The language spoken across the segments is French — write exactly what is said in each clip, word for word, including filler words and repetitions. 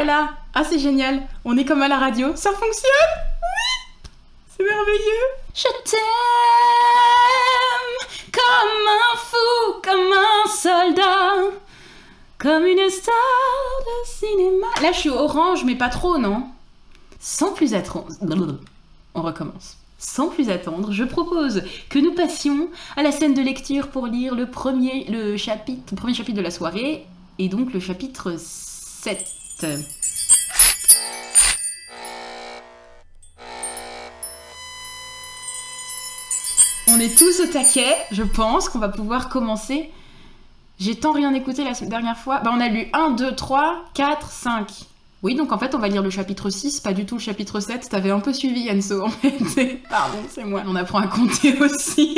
est là. Ah, c'est génial. On est comme à la radio. Ça fonctionne? Oui. C'est merveilleux. Je t'aime comme un fou, comme un soldat, comme une star de cinéma. Là, je suis orange, mais pas trop, non? Sans plus attendre... On recommence. Sans plus attendre, je propose que nous passions à la scène de lecture pour lire le premier, le chapitre, le premier chapitre de la soirée, et donc le chapitre sept. On est tous au taquet, je pense qu'on va pouvoir commencer. J'ai tant rien écouté la dernière fois. Bah, on a lu un, deux, trois, quatre, cinq. Oui, donc en fait, on va lire le chapitre six, pas du tout le chapitre sept. T'avais un peu suivi, Enso, en fait. Pardon, c'est moi. On apprend à compter aussi.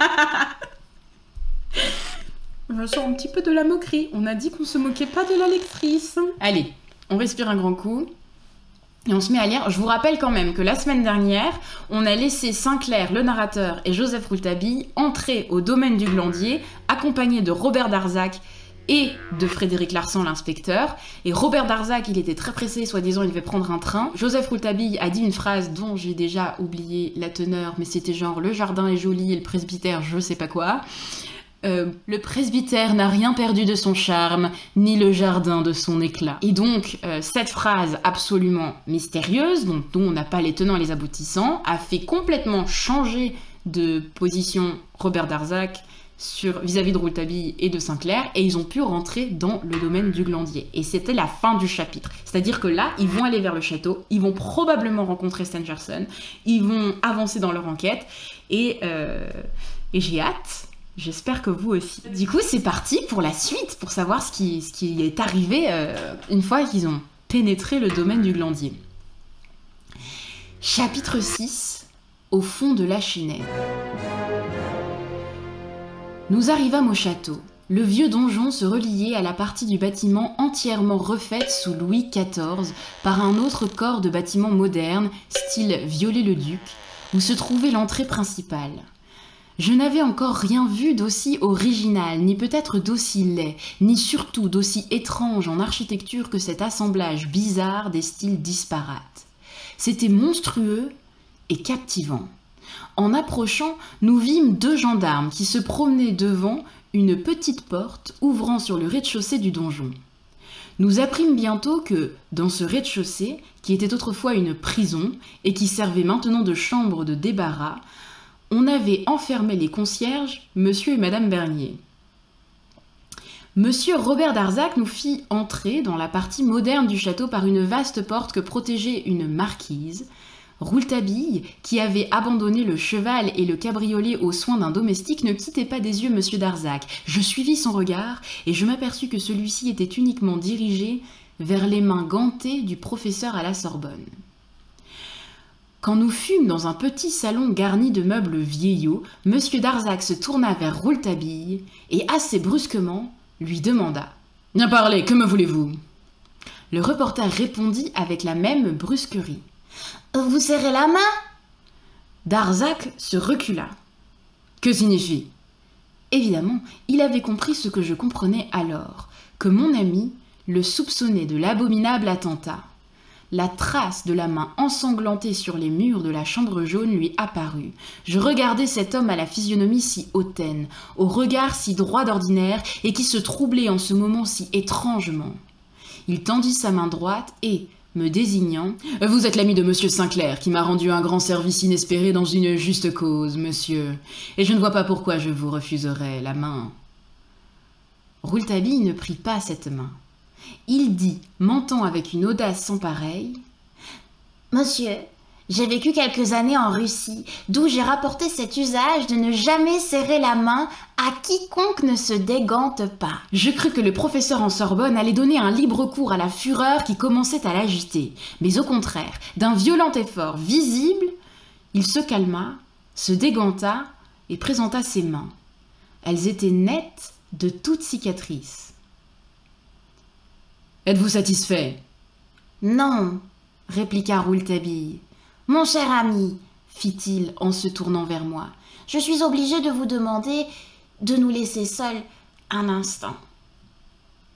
Je sens un petit peu de la moquerie. On a dit qu'on se moquait pas de la lectrice. Allez, on respire un grand coup. Et on se met à lire. Je vous rappelle quand même que la semaine dernière, on a laissé Sinclair, le narrateur, et Joseph Rouletabille entrer au domaine du Glandier, accompagnés de Robert Darzac et de Frédéric Larsan, l'inspecteur. Et Robert Darzac, il était très pressé, soi-disant il devait prendre un train. Joseph Rouletabille a dit une phrase dont j'ai déjà oublié la teneur, mais c'était genre « le jardin est joli et le presbytère, je sais pas quoi ». Euh, le presbytère n'a rien perdu de son charme, ni le jardin de son éclat. Et donc, euh, cette phrase absolument mystérieuse, dont, dont on n'a pas les tenants et les aboutissants, a fait complètement changer de position Robert Darzac sur vis-à-vis de Rouletabille et de Sinclair, et ils ont pu rentrer dans le domaine du Glandier. Et c'était la fin du chapitre. C'est-à-dire que là, ils vont aller vers le château, ils vont probablement rencontrer Stangerson, ils vont avancer dans leur enquête, et, euh, et j'ai hâte. J'espère que vous aussi. Du coup, c'est parti pour la suite, pour savoir ce qui, ce qui est arrivé euh, une fois qu'ils ont pénétré le domaine du Glandier. Chapitre six, au fond de la Chênaie. Nous arrivâmes au château. Le vieux donjon se reliait à la partie du bâtiment entièrement refaite sous Louis quatorze par un autre corps de bâtiment moderne, style Viollet-le-Duc, où se trouvait l'entrée principale. Je n'avais encore rien vu d'aussi original, ni peut-être d'aussi laid, ni surtout d'aussi étrange en architecture que cet assemblage bizarre des styles disparates. C'était monstrueux et captivant. En approchant, nous vîmes deux gendarmes qui se promenaient devant une petite porte ouvrant sur le rez-de-chaussée du donjon. Nous apprîmes bientôt que, dans ce rez-de-chaussée, qui était autrefois une prison et qui servait maintenant de chambre de débarras, on avait enfermé les concierges, monsieur et madame Bernier. Monsieur Robert Darzac nous fit entrer dans la partie moderne du château par une vaste porte que protégeait une marquise. Rouletabille, qui avait abandonné le cheval et le cabriolet aux soins d'un domestique, ne quittait pas des yeux monsieur Darzac. Je suivis son regard et je m'aperçus que celui-ci était uniquement dirigé vers les mains gantées du professeur à la Sorbonne. Quand nous fûmes dans un petit salon garni de meubles vieillots, monsieur Darzac se tourna vers Rouletabille et, assez brusquement, lui demanda « Bien parlé, que me voulez-vous » Le reporter répondit avec la même brusquerie « Vous serrez la main ?» Darzac se recula. « Que signifie » Évidemment, il avait compris ce que je comprenais alors, que mon ami le soupçonnait de l'abominable attentat. La trace de la main ensanglantée sur les murs de la chambre jaune lui apparut. Je regardais cet homme à la physionomie si hautaine, au regard si droit d'ordinaire et qui se troublait en ce moment si étrangement. Il tendit sa main droite et, me désignant, « Vous êtes l'ami de monsieur Sinclair qui m'a rendu un grand service inespéré dans une juste cause, monsieur, et je ne vois pas pourquoi je vous refuserais la main. » Rouletabille ne prit pas cette main. Il dit, mentant avec une audace sans pareille, « Monsieur, j'ai vécu quelques années en Russie, d'où j'ai rapporté cet usage de ne jamais serrer la main à quiconque ne se dégante pas. » Je crus que le professeur en Sorbonne allait donner un libre cours à la fureur qui commençait à l'agiter, mais au contraire, d'un violent effort visible, il se calma, se déganta et présenta ses mains. Elles étaient nettes de toute cicatrice. « Êtes-vous satisfait ?»« Non, » répliqua Rouletabille. « Mon cher ami, fit-il en se tournant vers moi, je suis obligé de vous demander de nous laisser seuls un instant. »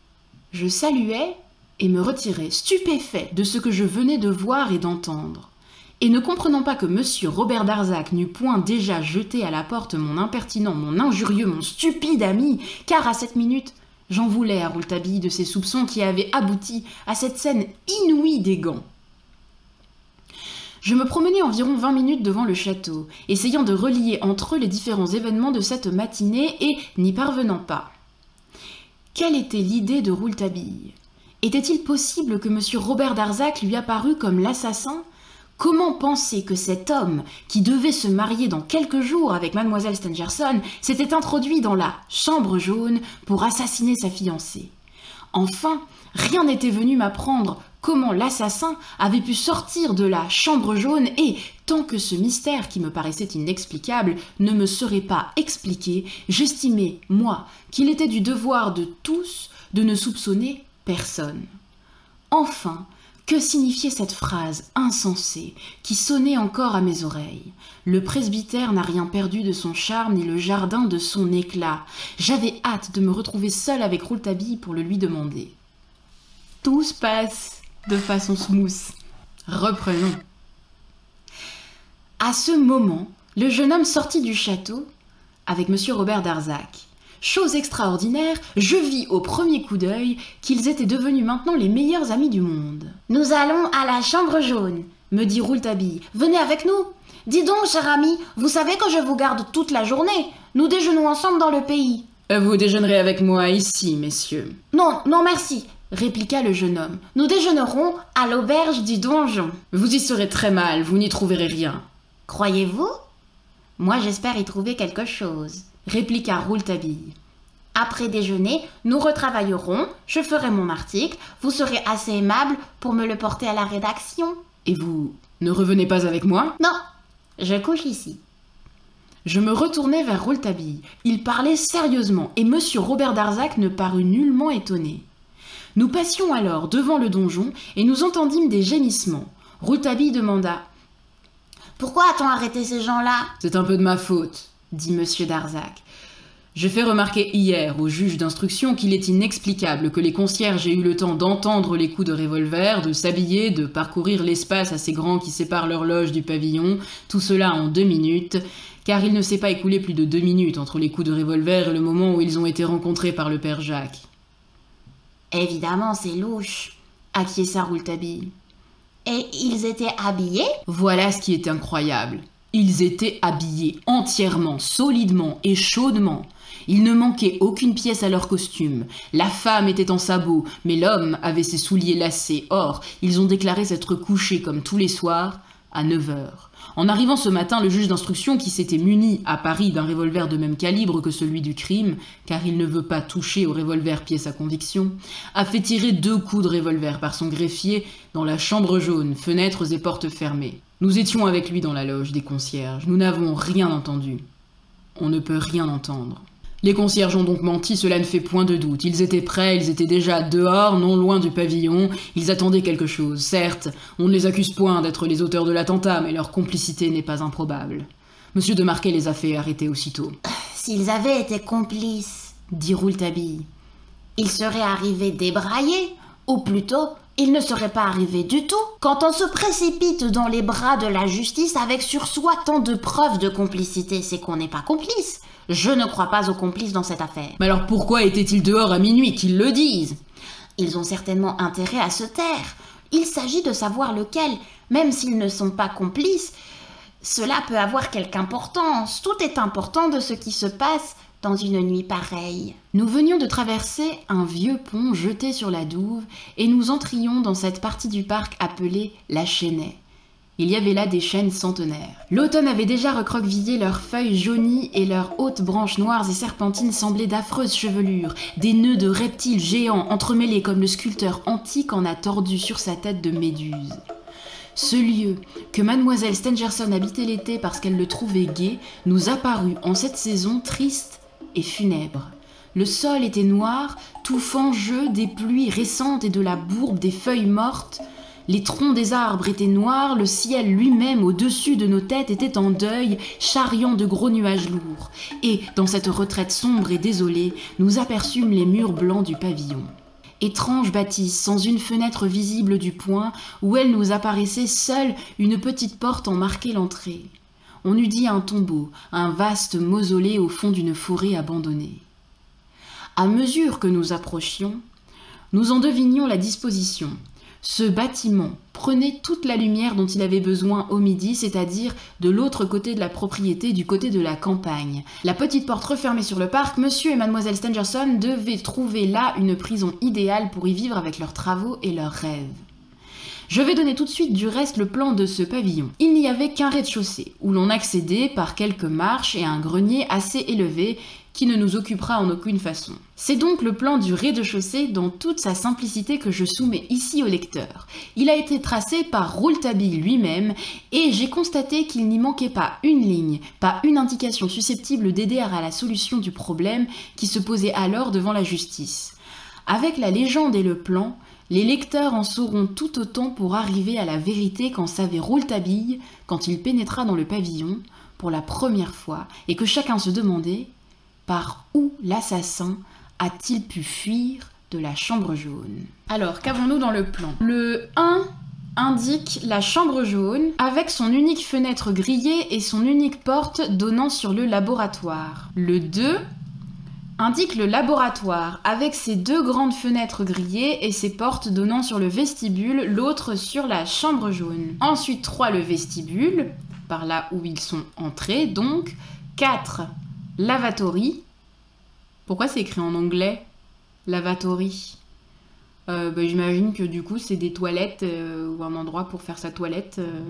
Je saluai et me retirai stupéfait de ce que je venais de voir et d'entendre. Et ne comprenant pas que monsieur Robert Darzac n'eût point déjà jeté à la porte mon impertinent, mon injurieux, mon stupide ami, car à cette minute, j'en voulais à Rouletabille de ses soupçons qui avaient abouti à cette scène inouïe des gants. Je me promenai environ vingt minutes devant le château, essayant de relier entre eux les différents événements de cette matinée et n'y parvenant pas. Quelle était l'idée de Rouletabille? Était-il possible que monsieur Robert Darzac lui apparût comme l'assassin? Comment penser que cet homme, qui devait se marier dans quelques jours avec mademoiselle Stangerson, s'était introduit dans la chambre jaune pour assassiner sa fiancée? Enfin, rien n'était venu m'apprendre comment l'assassin avait pu sortir de la chambre jaune et, tant que ce mystère qui me paraissait inexplicable ne me serait pas expliqué, j'estimais, moi, qu'il était du devoir de tous de ne soupçonner personne. Enfin, que signifiait cette phrase insensée qui sonnait encore à mes oreilles? Le presbytère n'a rien perdu de son charme ni le jardin de son éclat. J'avais hâte de me retrouver seule avec Rouletabille pour le lui demander. Tout se passe de façon smooth. Reprenons. À ce moment, le jeune homme sortit du château avec monsieur Robert Darzac. Chose extraordinaire, je vis au premier coup d'œil qu'ils étaient devenus maintenant les meilleurs amis du monde. « Nous allons à la chambre jaune, » me dit Rouletabille. « Venez avec nous. Dis donc, cher ami, vous savez que je vous garde toute la journée. Nous déjeunons ensemble dans le pays. »« Vous déjeunerez avec moi ici, messieurs. »« Non, non merci, » répliqua le jeune homme. « Nous déjeunerons à l'auberge du donjon. »« Vous y serez très mal, vous n'y trouverez rien. »« Croyez-vous ? Moi j'espère y trouver quelque chose. » répliqua Rouletabille. « Après déjeuner, nous retravaillerons, je ferai mon article, vous serez assez aimable pour me le porter à la rédaction. »« Et vous ne revenez pas avec moi ?»« Non, je couche ici. » Je me retournai vers Rouletabille. Il parlait sérieusement et monsieur Robert Darzac ne parut nullement étonné. Nous passions alors devant le donjon et nous entendîmes des gémissements. Rouletabille demanda « Pourquoi a-t-on arrêté ces gens-là ?»« C'est un peu de ma faute, » dit monsieur Darzac. Je fais remarquer hier au juge d'instruction qu'il est inexplicable que les concierges aient eu le temps d'entendre les coups de revolver, de s'habiller, de parcourir l'espace assez grand qui sépare leur loge du pavillon, tout cela en deux minutes, car il ne s'est pas écoulé plus de deux minutes entre les coups de revolver et le moment où ils ont été rencontrés par le père Jacques. Évidemment, c'est louche, acquiesça Rouletabille. Et ils étaient habillés ? Voilà ce qui est incroyable. Ils étaient habillés entièrement, solidement et chaudement. Il ne manquait aucune pièce à leur costume. La femme était en sabots, mais l'homme avait ses souliers lacés. Or, ils ont déclaré s'être couchés comme tous les soirs à neuf heures. En arrivant ce matin, le juge d'instruction, qui s'était muni à Paris d'un revolver de même calibre que celui du crime, car il ne veut pas toucher au revolver pièce à conviction, a fait tirer deux coups de revolver par son greffier dans la chambre jaune, fenêtres et portes fermées. Nous étions avec lui dans la loge des concierges. Nous n'avons rien entendu. On ne peut rien entendre. Les concierges ont donc menti, cela ne fait point de doute. Ils étaient prêts, ils étaient déjà dehors, non loin du pavillon. Ils attendaient quelque chose. Certes, on ne les accuse point d'être les auteurs de l'attentat, mais leur complicité n'est pas improbable. Monsieur de Marquet les a fait arrêter aussitôt. « S'ils avaient été complices, dit Rouletabille, ils seraient arrivés débraillés, ou plutôt, ils ne seraient pas arrivés du tout. Quand on se précipite dans les bras de la justice avec sur soi tant de preuves de complicité, c'est qu'on n'est pas complice. Je ne crois pas aux complices dans cette affaire. » Mais alors pourquoi étaient-ils dehors à minuit, qu'ils le disent ? Ils ont certainement intérêt à se taire. Il s'agit de savoir lequel, même s'ils ne sont pas complices, cela peut avoir quelque importance. Tout est important de ce qui se passe dans une nuit pareille. Nous venions de traverser un vieux pont jeté sur la Douve et nous entrions dans cette partie du parc appelée la Chênaie. Il y avait là des chênes centenaires. L'automne avait déjà recroquevillé leurs feuilles jaunies et leurs hautes branches noires et serpentines semblaient d'affreuses chevelures, des nœuds de reptiles géants entremêlés comme le sculpteur antique en a tordu sur sa tête de méduse. Ce lieu, que mademoiselle Stangerson habitait l'été parce qu'elle le trouvait gai, nous apparut en cette saison triste et funèbre. Le sol était noir, tout fangeux des pluies récentes et de la bourbe des feuilles mortes. Les troncs des arbres étaient noirs, le ciel lui-même au-dessus de nos têtes était en deuil, charriant de gros nuages lourds. Et, dans cette retraite sombre et désolée, nous aperçûmes les murs blancs du pavillon. Étrange bâtisse, sans une fenêtre visible du point, où elle nous apparaissait seule une petite porte en marquait l'entrée. On eût dit un tombeau, un vaste mausolée au fond d'une forêt abandonnée. À mesure que nous approchions, nous en devinions la disposition. Ce bâtiment prenait toute la lumière dont il avait besoin au midi, c'est-à-dire de l'autre côté de la propriété, du côté de la campagne. La petite porte refermée sur le parc, monsieur et mademoiselle Stangerson devaient trouver là une prison idéale pour y vivre avec leurs travaux et leurs rêves. Je vais donner tout de suite du reste le plan de ce pavillon. Il n'y avait qu'un rez-de-chaussée, où l'on accédait par quelques marches et un grenier assez élevé qui ne nous occupera en aucune façon. C'est donc le plan du rez-de-chaussée dans toute sa simplicité que je soumets ici au lecteur. Il a été tracé par Rouletabille lui-même et j'ai constaté qu'il n'y manquait pas une ligne, pas une indication susceptible d'aider à la solution du problème qui se posait alors devant la justice. Avec la légende et le plan, les lecteurs en sauront tout autant pour arriver à la vérité qu'en savait Rouletabille quand il pénétra dans le pavillon pour la première fois et que chacun se demandait par où l'assassin a-t-il pu fuir de la chambre jaune. Alors, qu'avons-nous dans le plan? Le un indique la chambre jaune avec son unique fenêtre grillée et son unique porte donnant sur le laboratoire. Le deux indique le laboratoire avec ses deux grandes fenêtres grillées et ses portes donnant sur le vestibule, l'autre sur la chambre jaune. Ensuite trois, le vestibule, par là où ils sont entrés, donc. quatre, lavatory. Pourquoi c'est écrit en anglais? Lavatory. Euh, bah, j'imagine que du coup c'est des toilettes euh, ou un endroit pour faire sa toilette. Euh...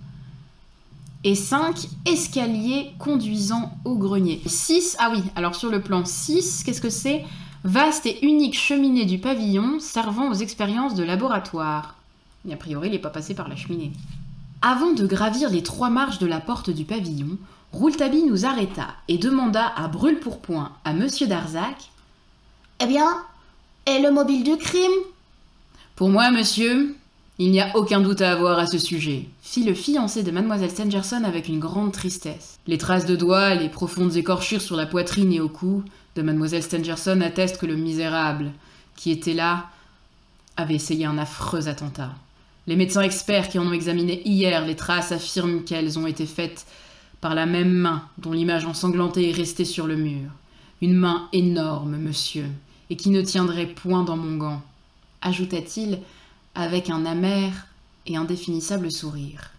Et cinq, escalier conduisant au grenier. six, ah oui, alors sur le plan six, qu'est-ce que c'est? Vaste et unique cheminée du pavillon servant aux expériences de laboratoire. Et a priori, il n'est pas passé par la cheminée. Avant de gravir les trois marches de la porte du pavillon, Rouletabille nous arrêta et demanda à brûle-pourpoint à Monsieur Darzac « Eh bien, et le mobile du crime ?»« Pour moi, monsieur, il n'y a aucun doute à avoir à ce sujet. » fit le fiancé de mademoiselle Stangerson avec une grande tristesse. Les traces de doigts, les profondes écorchures sur la poitrine et au cou de mademoiselle Stangerson attestent que le misérable qui était là avait essayé un affreux attentat. Les médecins experts qui en ont examiné hier les traces affirment qu'elles ont été faites par la même main dont l'image ensanglantée est restée sur le mur. Une main énorme, monsieur, et qui ne tiendrait point dans mon gant, ajouta-t-il avec un amer et indéfinissable sourire.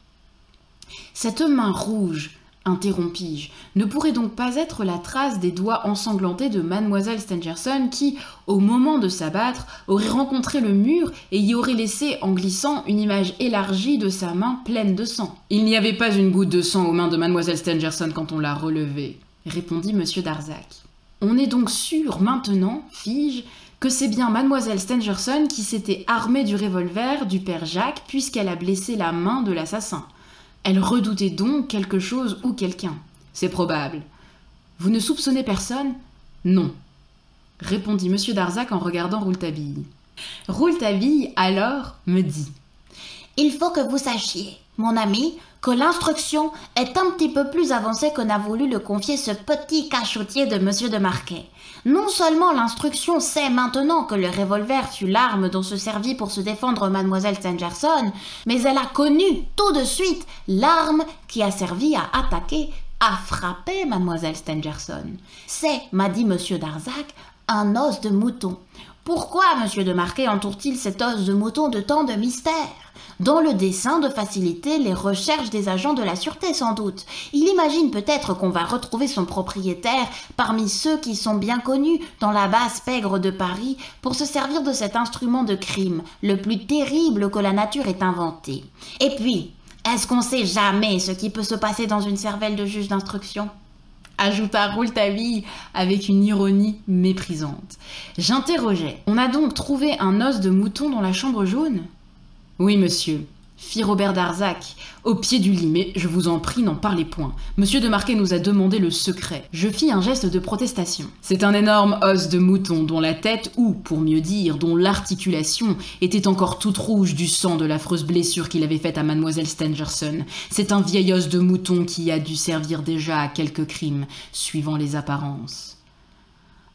Cette main rouge, interrompis-je, ne pourrait donc pas être la trace des doigts ensanglantés de mademoiselle Stangerson qui, au moment de s'abattre, aurait rencontré le mur et y aurait laissé en glissant une image élargie de sa main pleine de sang. Il n'y avait pas une goutte de sang aux mains de mademoiselle Stangerson quand on l'a relevée, répondit monsieur Darzac. On est donc sûr maintenant, fis-je, que c'est bien mademoiselle Stangerson qui s'était armée du revolver du père Jacques puisqu'elle a blessé la main de l'assassin. Elle redoutait donc quelque chose ou quelqu'un. C'est probable. Vous ne soupçonnez personne? Non, répondit monsieur Darzac en regardant Rouletabille. Rouletabille, alors, me dit « Il faut que vous sachiez, mon ami, que l'instruction est un petit peu plus avancée que n'a voulu le confier ce petit cachotier de monsieur de Marquet. Non seulement l'instruction sait maintenant que le revolver fut l'arme dont se servit pour se défendre mademoiselle Stangerson, mais elle a connu tout de suite l'arme qui a servi à attaquer, à frapper mademoiselle Stangerson. C'est, m'a dit monsieur Darzac, un os de mouton. Pourquoi monsieur de Marquet entoure-t-il cet os de mouton de tant de mystères? Dans le dessein de faciliter les recherches des agents de la sûreté, sans doute. Il imagine peut-être qu'on va retrouver son propriétaire parmi ceux qui sont bien connus dans la basse pègre de Paris pour se servir de cet instrument de crime, le plus terrible que la nature ait inventé. Et puis, est-ce qu'on sait jamais ce qui peut se passer dans une cervelle de juge d'instruction ? Ajouta Rouletabille avec une ironie méprisante. J'interrogeais. On a donc trouvé un os de mouton dans la chambre jaune ? Oui, monsieur, fit Robert Darzac, au pied du lit, mais je vous en prie, n'en parlez point. Monsieur de Marquet nous a demandé le secret. Je fis un geste de protestation. C'est un énorme os de mouton dont la tête, ou, pour mieux dire, dont l'articulation, était encore toute rouge du sang de l'affreuse blessure qu'il avait faite à mademoiselle Stangerson. C'est un vieil os de mouton qui a dû servir déjà à quelques crimes, suivant les apparences.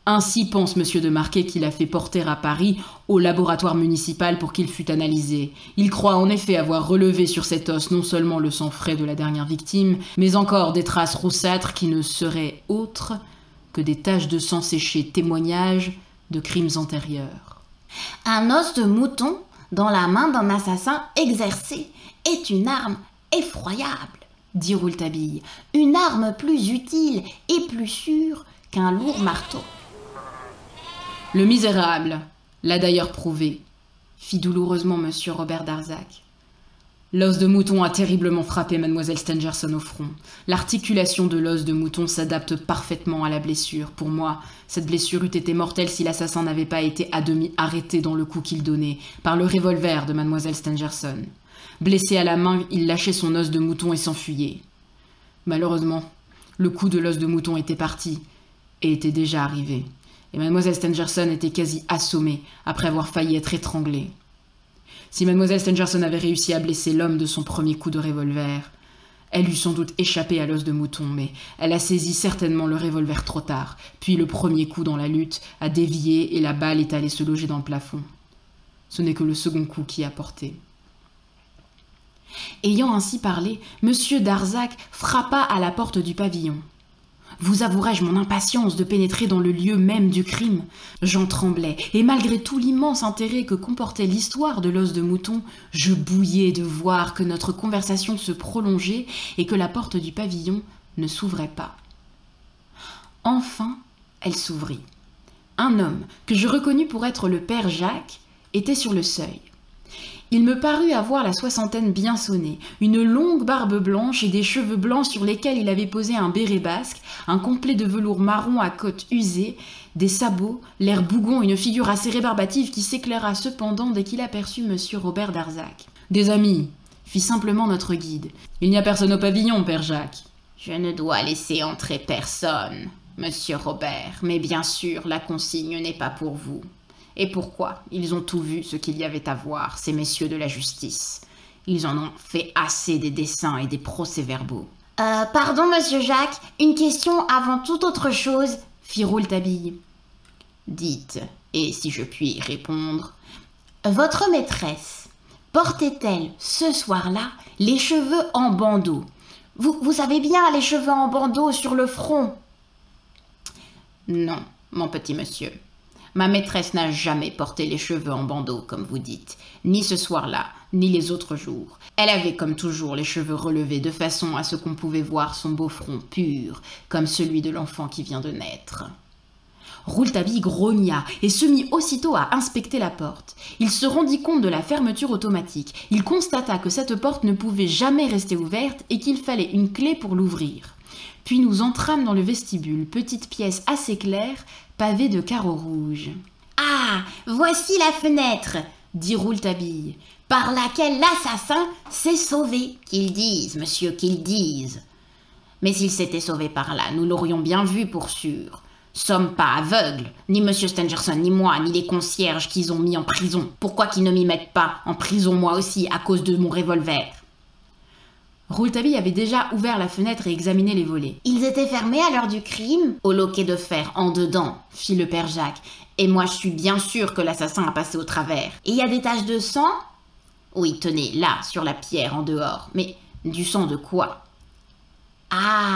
Ainsi pense monsieur de Marquet qui l'a fait porter à Paris au laboratoire municipal pour qu'il fût analysé. Il croit en effet avoir relevé sur cet os non seulement le sang frais de la dernière victime, mais encore des traces roussâtres qui ne seraient autres que des taches de sang séché, témoignage de crimes antérieurs. Un os de mouton dans la main d'un assassin exercé est une arme effroyable, dit Rouletabille. Une arme plus utile et plus sûre qu'un lourd marteau. Le misérable l'a d'ailleurs prouvé, fit douloureusement monsieur Robert Darzac. L'os de mouton a terriblement frappé mademoiselle Stangerson au front. L'articulation de l'os de mouton s'adapte parfaitement à la blessure. Pour moi, cette blessure eût été mortelle si l'assassin n'avait pas été à demi arrêté dans le coup qu'il donnait par le revolver de mademoiselle Stangerson. Blessé à la main, il lâchait son os de mouton et s'enfuyait. Malheureusement, le coup de l'os de mouton était parti et était déjà arrivé. Et mademoiselle Stangerson était quasi assommée après avoir failli être étranglée. Si mademoiselle Stangerson avait réussi à blesser l'homme de son premier coup de revolver, elle eût sans doute échappé à l'os de mouton, mais elle a saisi certainement le revolver trop tard, puis le premier coup dans la lutte a dévié et la balle est allée se loger dans le plafond. Ce n'est que le second coup qui a porté. Ayant ainsi parlé, monsieur Darzac frappa à la porte du pavillon. Vous avouerai-je mon impatience de pénétrer dans le lieu même du crime? J'en tremblais, et malgré tout l'immense intérêt que comportait l'histoire de l'os de mouton, je bouillais de voir que notre conversation se prolongeait et que la porte du pavillon ne s'ouvrait pas. Enfin, elle s'ouvrit. Un homme, que je reconnus pour être le père Jacques, était sur le seuil. Il me parut avoir la soixantaine bien sonnée, une longue barbe blanche et des cheveux blancs sur lesquels il avait posé un béret basque, un complet de velours marron à côte usée, des sabots, l'air bougon, une figure assez rébarbative qui s'éclaira cependant dès qu'il aperçut monsieur Robert Darzac. « Des amis !» fit simplement notre guide. « Il n'y a personne au pavillon, père Jacques. »« Je ne dois laisser entrer personne, monsieur Robert, mais bien sûr, la consigne n'est pas pour vous. » Et pourquoi? Ils ont tout vu ce qu'il y avait à voir, ces messieurs de la justice. Ils en ont fait assez des dessins et des procès-verbaux. Euh, pardon, monsieur Jacques, une question avant toute autre chose, fit Rouletabille. Dites, et si je puis y répondre, votre maîtresse portait-elle ce soir-là les cheveux en bandeau? Vous, vous avez bien les cheveux en bandeau sur le front? Non, mon petit monsieur. Ma maîtresse n'a jamais porté les cheveux en bandeau, comme vous dites, ni ce soir-là, ni les autres jours. Elle avait comme toujours les cheveux relevés de façon à ce qu'on pouvait voir son beau front pur, comme celui de l'enfant qui vient de naître. Rouletabille grogna et se mit aussitôt à inspecter la porte. Il se rendit compte de la fermeture automatique. Il constata que cette porte ne pouvait jamais rester ouverte et qu'il fallait une clé pour l'ouvrir. Puis nous entrâmes dans le vestibule, petite pièce assez claire, pavée de carreaux rouges. « Ah, voici la fenêtre !» dit Rouletabille, « par laquelle l'assassin s'est sauvé. Qu'ils disent, monsieur, qu'ils disent. Mais s'il s'était sauvé par là, nous l'aurions bien vu pour sûr. Sommes pas aveugles, ni monsieur Stangerson, ni moi, ni les concierges qu'ils ont mis en prison. Pourquoi qu'ils ne m'y mettent pas en prison moi aussi à cause de mon revolver ?» Rouletabille avait déjà ouvert la fenêtre et examiné les volets. « Ils étaient fermés à l'heure du crime ?»« Au loquet de fer, en dedans, fit le père Jacques. Et moi, je suis bien sûr que l'assassin a passé au travers. Et il y a des taches de sang ?»« Oui, tenez, là, sur la pierre, en dehors. Mais du sang de quoi ?»« Ah !»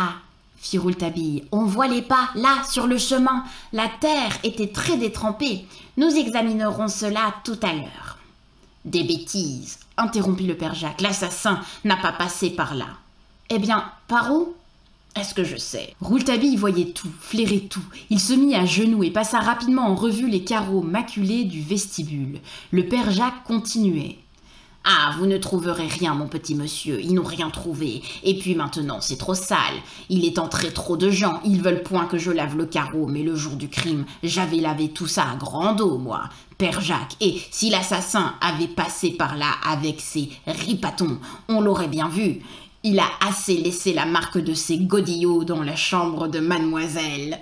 fit Rouletabille. « On voit les pas, là, sur le chemin. La terre était très détrempée. Nous examinerons cela tout à l'heure. » « Des bêtises, interrompit le père Jacques. L'assassin n'a pas passé par là. Eh bien, par où? Est-ce que je sais? Rouletabille voyait tout, flairait tout. Il se mit à genoux et passa rapidement en revue les carreaux maculés du vestibule. Le père Jacques continuait. Ah, vous ne trouverez rien, mon petit monsieur, ils n'ont rien trouvé. Et puis maintenant, c'est trop sale. Il est entré trop de gens, ils veulent point que je lave le carreau, mais le jour du crime, j'avais lavé tout ça à grande eau, moi, père Jacques. Et si l'assassin avait passé par là avec ses ripatons, on l'aurait bien vu. Il a assez laissé la marque de ses godillots dans la chambre de mademoiselle.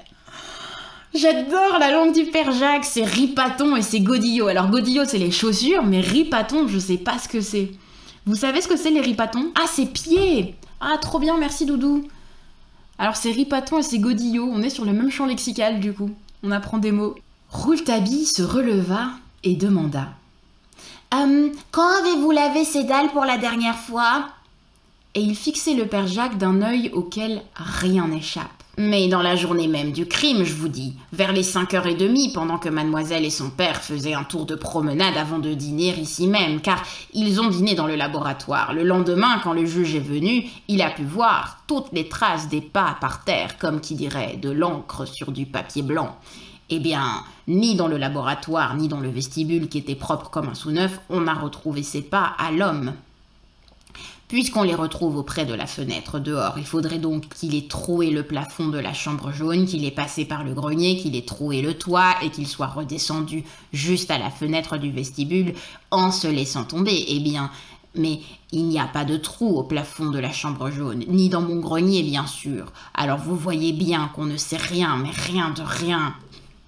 J'adore la langue du père Jacques, c'est ripaton et c'est godillots. Alors godillots c'est les chaussures, mais ripaton je sais pas ce que c'est. Vous savez ce que c'est les ripatons? Ah, c'est pieds. Ah, trop bien, merci Doudou. Alors c'est ripaton et c'est godillots, on est sur le même champ lexical du coup. on apprend des mots. Rouletabille se releva et demanda. Hum, quand avez-vous lavé ces dalles pour la dernière fois? Et il fixait le père Jacques d'un œil auquel rien n'échappe. Mais dans la journée même du crime, je vous dis, vers les cinq heures trente, pendant que mademoiselle et son père faisaient un tour de promenade avant de dîner ici même, car ils ont dîné dans le laboratoire. Le lendemain, quand le juge est venu, il a pu voir toutes les traces des pas par terre, comme qui dirait de l'encre sur du papier blanc. Eh bien, ni dans le laboratoire, ni dans le vestibule qui était propre comme un sous-neuf, on n'a retrouvé ces pas à l'homme. Puisqu'on les retrouve auprès de la fenêtre dehors, il faudrait donc qu'il ait troué le plafond de la chambre jaune, qu'il ait passé par le grenier, qu'il ait troué le toit et qu'il soit redescendu juste à la fenêtre du vestibule en se laissant tomber. Eh bien, mais il n'y a pas de trou au plafond de la chambre jaune, ni dans mon grenier bien sûr. Alors vous voyez bien qu'on ne sait rien, mais rien de rien.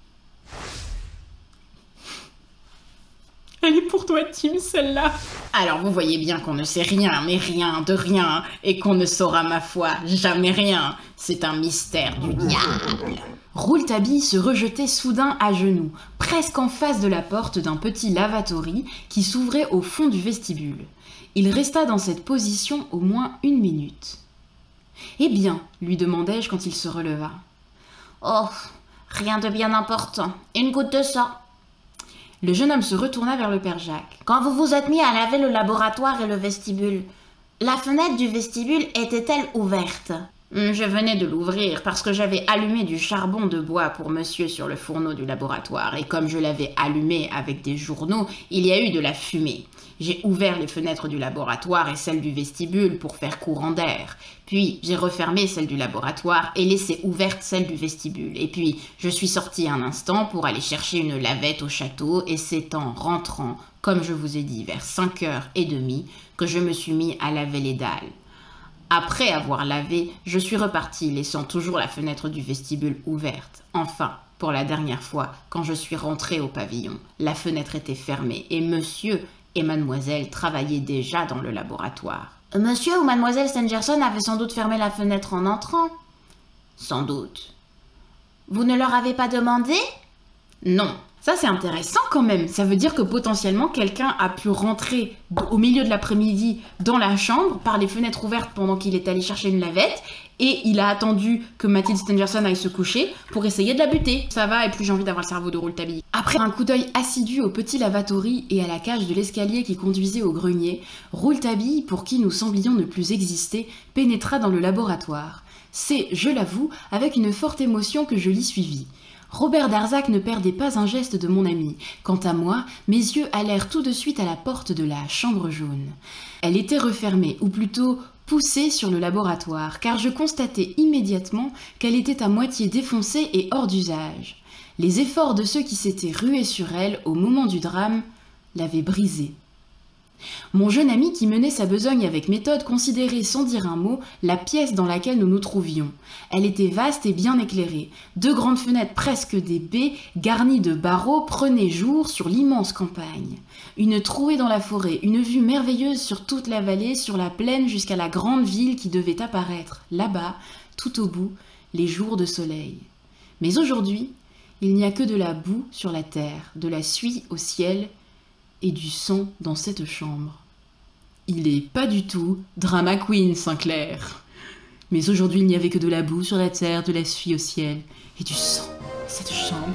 Elle est pour toi, Tim, celle-là. Alors vous voyez bien qu'on ne sait rien, mais rien de rien, et qu'on ne saura, ma foi, jamais rien. C'est un mystère du diable. Rouletabille se rejetait soudain à genoux, presque en face de la porte d'un petit lavatory qui s'ouvrait au fond du vestibule. Il resta dans cette position au moins une minute. « Eh bien ?» lui demandai-je quand il se releva. « Oh, rien de bien important. Une goutte de sang. » Le jeune homme se retourna vers le père Jacques. « Quand vous vous êtes mis à laver le laboratoire et le vestibule, la fenêtre du vestibule était-elle ouverte ?»« Je venais de l'ouvrir parce que j'avais allumé du charbon de bois pour monsieur sur le fourneau du laboratoire. Et comme je l'avais allumé avec des journaux, il y a eu de la fumée. J'ai ouvert les fenêtres du laboratoire et celles du vestibule pour faire courant d'air. Puis j'ai refermé celle du laboratoire et laissé ouverte celle du vestibule. Et puis je suis sorti un instant pour aller chercher une lavette au château et c'est en rentrant, comme je vous ai dit, vers cinq heures trente, que je me suis mis à laver les dalles. Après avoir lavé, je suis reparti, laissant toujours la fenêtre du vestibule ouverte. Enfin, pour la dernière fois, quand je suis rentré au pavillon, la fenêtre était fermée et monsieur et mademoiselle travaillaient déjà dans le laboratoire. Monsieur ou mademoiselle Stangerson avaient sans doute fermé la fenêtre en entrant. Sans doute. Vous ne leur avez pas demandé? Non. Ça, c'est intéressant quand même. Ça veut dire que potentiellement, quelqu'un a pu rentrer au milieu de l'après-midi dans la chambre par les fenêtres ouvertes pendant qu'il est allé chercher une lavette et il a attendu que Mathilde Stangerson aille se coucher pour essayer de la buter. Ça va, et plus j'ai envie d'avoir le cerveau de Rouletabille. Après un coup d'œil assidu au petit lavatory et à la cage de l'escalier qui conduisait au grenier, Rouletabille, pour qui nous semblions ne plus exister, pénétra dans le laboratoire. C'est, je l'avoue, avec une forte émotion que je l'y suivis. Robert Darzac ne perdait pas un geste de mon ami. Quant à moi, mes yeux allèrent tout de suite à la porte de la chambre jaune. Elle était refermée, ou plutôt poussée sur le laboratoire, car je constatai immédiatement qu'elle était à moitié défoncée et hors d'usage. Les efforts de ceux qui s'étaient rués sur elle au moment du drame l'avaient brisée. Mon jeune ami qui menait sa besogne avec méthode considérait sans dire un mot la pièce dans laquelle nous nous trouvions. Elle était vaste et bien éclairée. Deux grandes fenêtres presque des baies, garnies de barreaux, prenaient jour sur l'immense campagne. Une trouée dans la forêt, une vue merveilleuse sur toute la vallée, sur la plaine jusqu'à la grande ville qui devait apparaître, là-bas, tout au bout, les jours de soleil. Mais aujourd'hui, il n'y a que de la boue sur la terre, de la suie au ciel, et du sang dans cette chambre. Il est pas du tout drama queen, Sinclair. Mais aujourd'hui, il n'y avait que de la boue sur la terre, de la suie au ciel, et du sang dans cette chambre.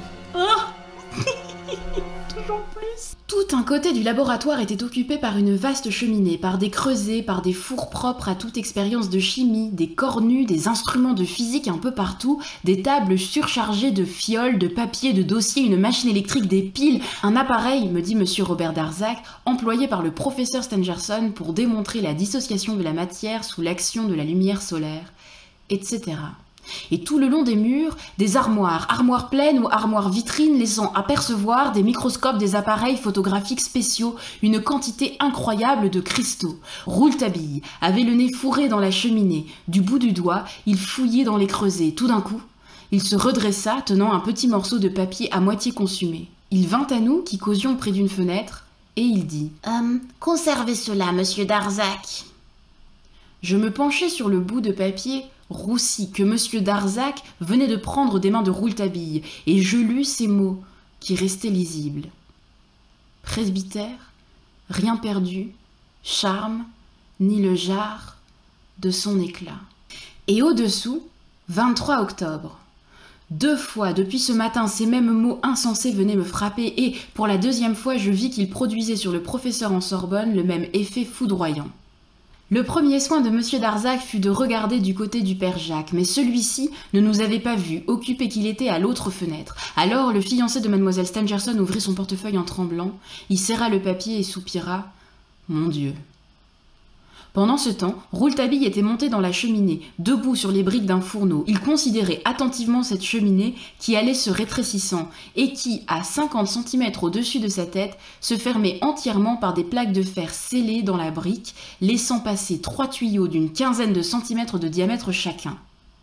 Oh toujours plus. Tout un côté du laboratoire était occupé par une vaste cheminée, par des creusets, par des fours propres à toute expérience de chimie, des cornues, des instruments de physique un peu partout, des tables surchargées de fioles, de papier, de dossiers, une machine électrique, des piles, un appareil, me dit monsieur Robert Darzac, employé par le professeur Stangerson pour démontrer la dissociation de la matière sous l'action de la lumière solaire, et cetera. Et tout le long des murs, des armoires, armoires pleines ou armoires vitrines laissant apercevoir des microscopes, des appareils photographiques spéciaux, une quantité incroyable de cristaux. Rouletabille avait le nez fourré dans la cheminée. Du bout du doigt, il fouillait dans les creusets. Tout d'un coup, il se redressa, tenant un petit morceau de papier à moitié consumé. Il vint à nous, qui causions près d'une fenêtre, et il dit euh, « Conservez cela, monsieur Darzac. » Je me penchai sur le bout de papier roussi que monsieur Darzac venait de prendre des mains de Rouletabille, et je lus ces mots qui restaient lisibles. Presbytère, rien perdu, charme, ni le jard de son éclat. Et au-dessous, vingt-trois octobre. Deux fois depuis ce matin, ces mêmes mots insensés venaient me frapper et, pour la deuxième fois, je vis qu'ils produisaient sur le professeur en Sorbonne le même effet foudroyant. Le premier soin de monsieur Darzac fut de regarder du côté du père Jacques, mais celui-ci ne nous avait pas vus, occupé qu'il était à l'autre fenêtre. Alors le fiancé de mademoiselle Stangerson ouvrit son portefeuille en tremblant, y serra le papier et soupira « Mon Dieu !» Pendant ce temps, Rouletabille était monté dans la cheminée, debout sur les briques d'un fourneau. Il considérait attentivement cette cheminée qui allait se rétrécissant et qui, à cinquante centimètres au-dessus de sa tête, se fermait entièrement par des plaques de fer scellées dans la brique, laissant passer trois tuyaux d'une quinzaine de centimètres de diamètre chacun.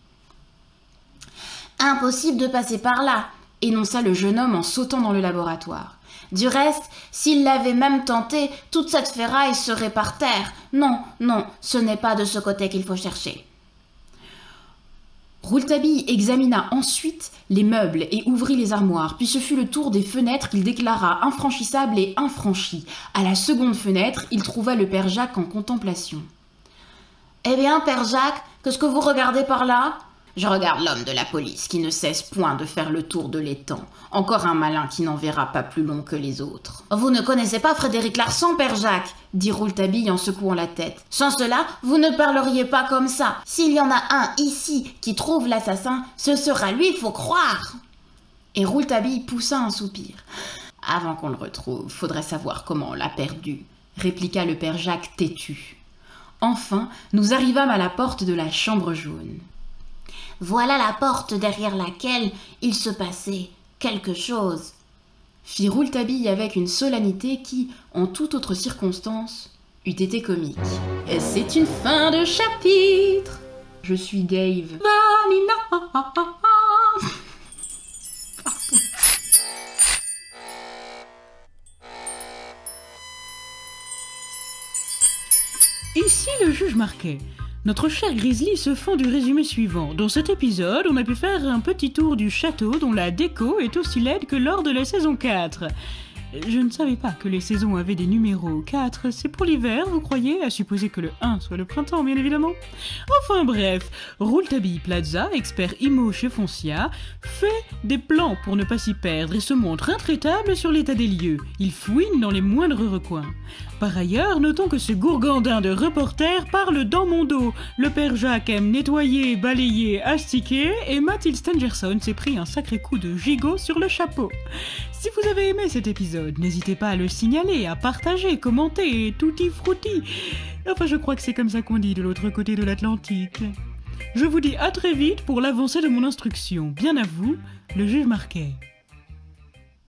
« Impossible de passer par là !» énonça le jeune homme en sautant dans le laboratoire. Du reste, s'il l'avait même tenté, toute cette ferraille serait par terre. Non, non, ce n'est pas de ce côté qu'il faut chercher. Rouletabille examina ensuite les meubles et ouvrit les armoires, puis ce fut le tour des fenêtres qu'il déclara infranchissables et infranchies. À la seconde fenêtre, il trouva le père Jacques en contemplation. « Eh bien, père Jacques, qu'est-ce que vous regardez par là ?» Je regarde l'homme de la police qui ne cesse point de faire le tour de l'étang. Encore un malin qui n'en verra pas plus long que les autres. Vous ne connaissez pas Frédéric Larsan, père Jacques, dit Rouletabille en secouant la tête. Sans cela, vous ne parleriez pas comme ça. S'il y en a un ici qui trouve l'assassin, ce sera lui, faut croire. Et Rouletabille poussa un soupir. Avant qu'on le retrouve, faudrait savoir comment on l'a perdu, répliqua le père Jacques têtu. Enfin, nous arrivâmes à la porte de la chambre jaune. Voilà la porte derrière laquelle il se passait quelque chose, fit Rouletabille avec une solennité qui, en toute autre circonstance, eût été comique. Et c'est une fin de chapitre. Je suis Dave. Ici le juge Marquet. Notre cher Grizzly se fend du résumé suivant. Dans cet épisode, on a pu faire un petit tour du château dont la déco est aussi laide que lors de la saison quatre. Je ne savais pas que les saisons avaient des numéros. quatre, c'est pour l'hiver, vous croyez, à supposer que le un soit le printemps, bien évidemment. Enfin bref, Rouletabille Plaza, expert immo chez Foncia, fait des plans pour ne pas s'y perdre et se montre intraitable sur l'état des lieux. Il fouine dans les moindres recoins. Par ailleurs, notons que ce gourgandin de reporter parle dans mon dos. Le père Jacques aime nettoyer, balayer, astiquer, et Mathilde Stangerson s'est pris un sacré coup de gigot sur le chapeau. Si vous avez aimé cet épisode, n'hésitez pas à le signaler, à partager, commenter, et tutti frutti. Enfin, je crois que c'est comme ça qu'on dit de l'autre côté de l'Atlantique. Je vous dis à très vite pour l'avancée de mon instruction. Bien à vous, le juge Marquet.